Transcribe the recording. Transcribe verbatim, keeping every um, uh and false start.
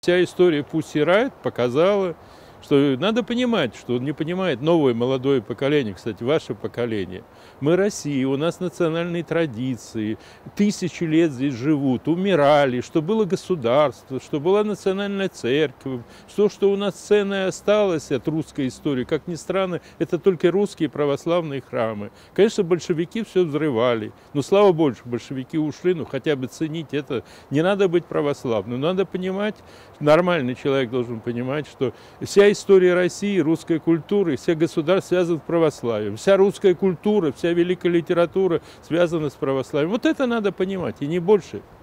вся история Pussy Riot показала, что надо понимать, что он не понимает новое молодое поколение, кстати, ваше поколение. Мы Россия, у нас национальные традиции, тысячи лет здесь живут, умирали, что было государство, что была национальная церковь, что, что у нас ценное осталось от русской истории, как ни странно, это только русские православные храмы. Конечно, большевики все взрывали, но слава богу, что большевики ушли, ну хотя бы ценить это, не надо быть православным, надо понимать, нормальный человек должен понимать, что вся история России, русской культуры, все государства связаны с православием. Вся русская культура, вся великая литература связана с православием. Вот это надо понимать, и не больше.